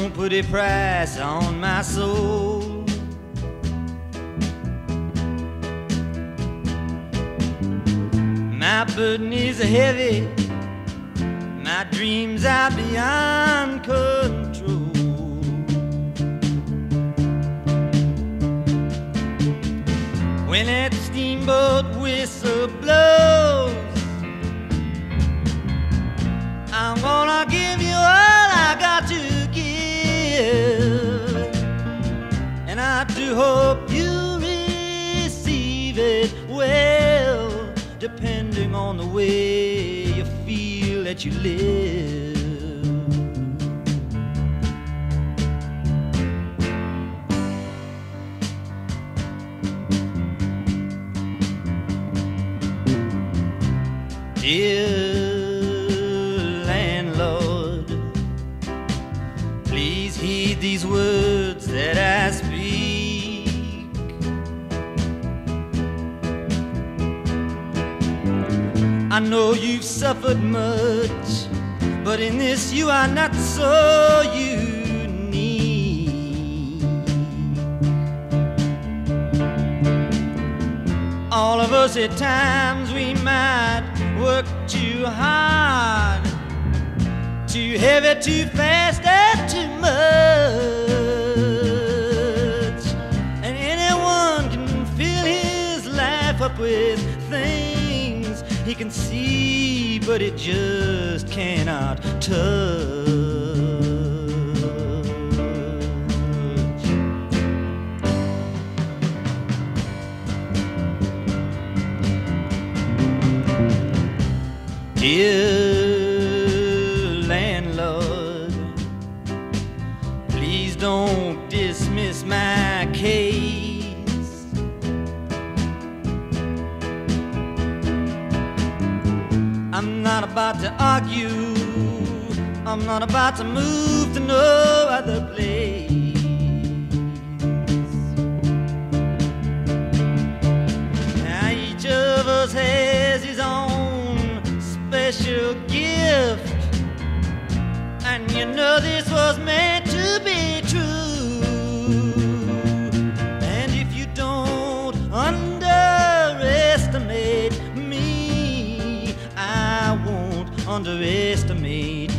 Don't put a price on my soul. My burden is heavy, my dreams are beyond control. When that steamboat whistle blows, I'm gonna give you all I got to give, and I do hope you receive it well, depending on the way you feel that you live. Dear landlord, please heed these words that I speak. I know you've suffered much, but in this you are not so unique. All of us at times we might work too hard, too heavy, too fast, and too much. And anyone can fill his life up with things he can see, but it just cannot touch. Dear landlord, please don't dismiss my case. I'm not about to argue, I'm not about to move to no other place. Now each of us has his own special gift, and you know this was meant to be true. And if you don't underestimate me, I won't underestimate